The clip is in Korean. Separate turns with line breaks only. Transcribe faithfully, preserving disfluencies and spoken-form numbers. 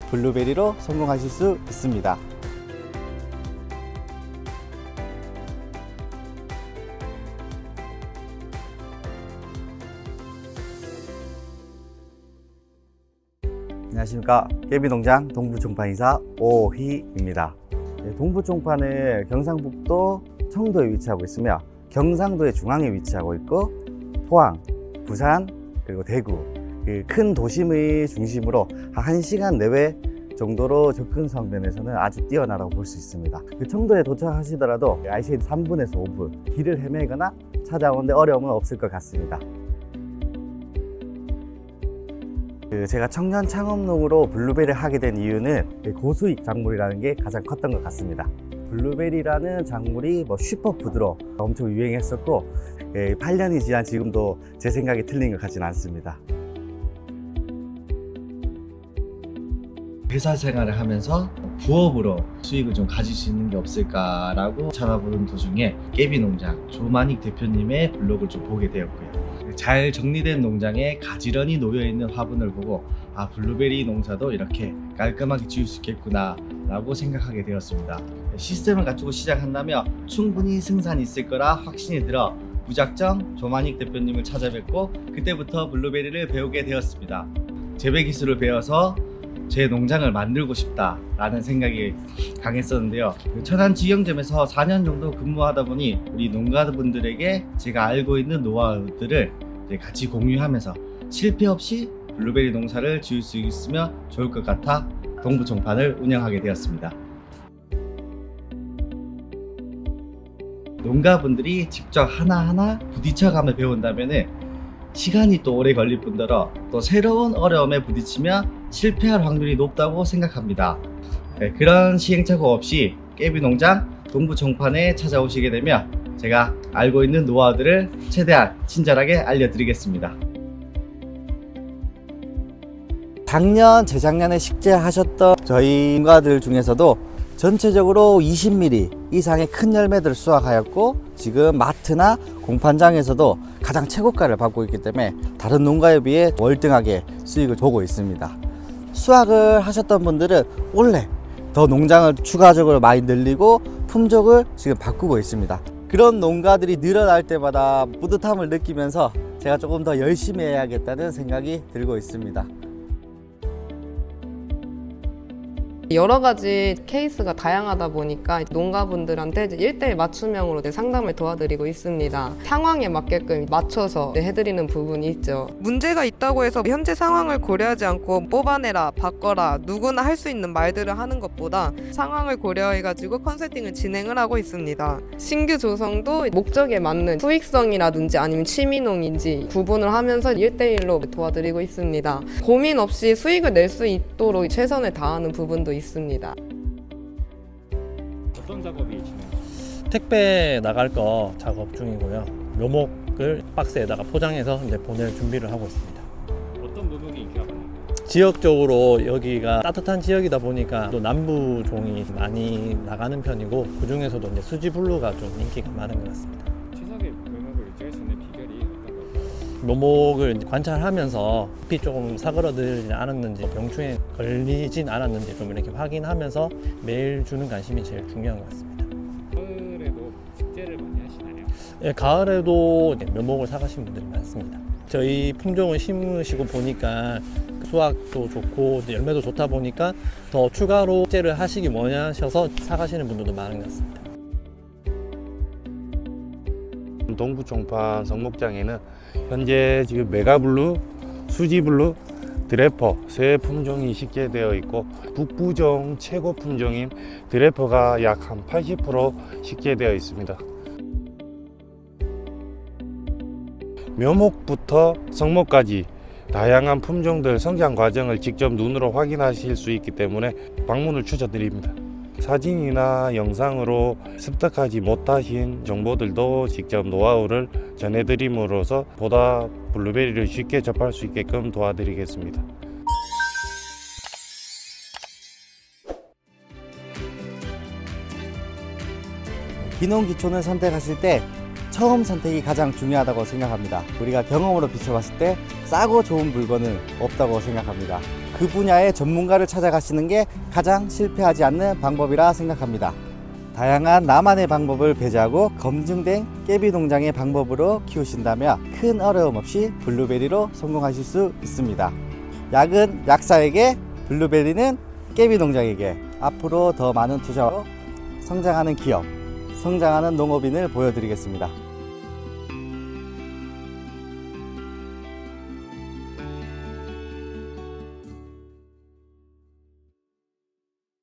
블루베리로 성공하실 수 있습니다. 안녕하십니까. 깨비농장 동부종판이사 오희입니다. 동부종판은 경상북도 청도에 위치하고 있으며 경상도의 중앙에 위치하고 있고 포항, 부산, 그리고 대구 그 큰 도심의 중심으로 한 시간 내외 정도로 접근성 면에서는 아주 뛰어나다고 볼 수 있습니다. 그 청도에 도착하시더라도 아이씨엔 삼 분에서 오 분 길을 헤매거나 찾아오는데 어려움은 없을 것 같습니다. 그 제가 청년 창업농으로 블루베리를 하게 된 이유는 고수익 작물이라는 게 가장 컸던 것 같습니다. 블루베리라는 작물이 뭐 슈퍼푸드로 엄청 유행했었고 팔 년이 지난 지금도 제 생각이 틀린 것 같지는 않습니다.
회사 생활을 하면서 부업으로 수익을 좀 가질 수 있는 게 없을까라고 찾아보는 도중에 깨비농장 조만익 대표님의 블로그를 좀 보게 되었고요. 잘 정리된 농장에 가지런히 놓여있는 화분을 보고 아 블루베리 농사도 이렇게 깔끔하게 지을 수 있겠구나 라고 생각하게 되었습니다. 시스템을 갖추고 시작한다면 충분히 승산이 있을 거라 확신이 들어 무작정 조만익 대표님을 찾아뵙고 그때부터 블루베리를 배우게 되었습니다. 재배 기술을 배워서 제 농장을 만들고 싶다 라는 생각이 강했었는데요. 천안지경점에서 사 년 정도 근무하다 보니 우리 농가분들에게 제가 알고 있는 노하우들을 같이 공유하면서 실패 없이 블루베리 농사를 지을 수 있으면 좋을 것 같아 동부종판을 운영하게 되었습니다. 농가분들이 직접 하나하나 부딪혀가며 배운다면 시간이 또 오래 걸릴 뿐더러 또 새로운 어려움에 부딪히며 실패할 확률이 높다고 생각합니다. 네, 그런 시행착오 없이 깨비농장 동부종판에 찾아오시게 되면 제가 알고 있는 노하우들을 최대한 친절하게 알려드리겠습니다.
작년, 재작년에 식재하셨던 저희 농가들 중에서도 전체적으로 이십 밀리미터 이상의 큰 열매들을 수확하였고 지금 마트나 공판장에서도 가장 최고가를 받고 있기 때문에 다른 농가에 비해 월등하게 수익을 보고 있습니다. 수확을 하셨던 분들은 올해 더 농장을 추가적으로 많이 늘리고 품종을 지금 바꾸고 있습니다. 그런 농가들이 늘어날 때마다 뿌듯함을 느끼면서 제가 조금 더 열심히 해야겠다는 생각이 들고 있습니다.
여러 가지 케이스가 다양하다 보니까 농가분들한테 일 대일 맞춤형으로 상담을 도와드리고 있습니다. 상황에 맞게끔 맞춰서 해드리는 부분이 있죠. 문제가 있다고 해서 현재 상황을 고려하지 않고 뽑아내라, 바꿔라, 누구나 할 수 있는 말들을 하는 것보다 상황을 고려해가지고 컨설팅을 진행을 하고 있습니다. 신규 조성도 목적에 맞는 수익성이라든지 아니면 취미농인지 구분을 하면서 일 대일로 도와드리고 있습니다. 고민 없이 수익을 낼 수 있도록 최선을 다하는 부분도 있습니다.
어떤 작업이 진행하시나요?
택배 나갈 거 작업 중이고요. 묘목을 박스에다가 포장해서 이제 보낼 준비를 하고 있습니다.
어떤 묘목이 인기가 많나요?
지역적으로 여기가 따뜻한 지역이다 보니까 또 남부 종이 많이 나가는 편이고 그 중에서도 이제 수지블루가 좀 인기가 많은 것 같습니다.
최상의 묘목을 유지할 수 있는 비결이 어떤 걸까요?
묘목을 관찰하면서 잎이 조금 사그러들지 않았는지 병충해 걸리진 않았는지 좀 이렇게 확인하면서 매일 주는 관심이 제일 중요한 것 같습니다.
가을에도 식재를 많이 하시나요?
예, 가을에도 묘목을 사가시는 분들이 많습니다. 저희 품종을 심으시고 보니까 수확도 좋고 열매도 좋다 보니까 더 추가로 식재를 하시기 원하셔서 사가시는 분들도 많은 것 같습니다.
동부종판 성목장에는 현재 지금 메가블루, 수지블루, 드래퍼 세 품종이 식재되어 있고 북부종 최고 품종인 드래퍼가 약 한 팔십 퍼센트 식재되어 있습니다. 묘목부터 성목까지 다양한 품종들 성장 과정을 직접 눈으로 확인하실 수 있기 때문에 방문을 추천드립니다. 사진이나 영상으로 습득하지 못하신 정보들도 직접 노하우를 전해드림으로써 보다 블루베리를 쉽게 접할 수 있게끔 도와드리겠습니다.
기농기촌을 선택하실 때 처음 선택이 가장 중요하다고 생각합니다. 우리가 경험으로 비춰봤을 때 싸고 좋은 물건은 없다고 생각합니다. 그 분야의 전문가를 찾아가시는 게 가장 실패하지 않는 방법이라 생각합니다. 다양한 나만의 방법을 배제하고 검증된 깨비 농장의 방법으로 키우신다면 큰 어려움 없이 블루베리로 성공하실 수 있습니다. 약은 약사에게, 블루베리는 깨비 농장에게. 앞으로 더 많은 투자로 성장하는 기업, 성장하는 농업인을 보여드리겠습니다.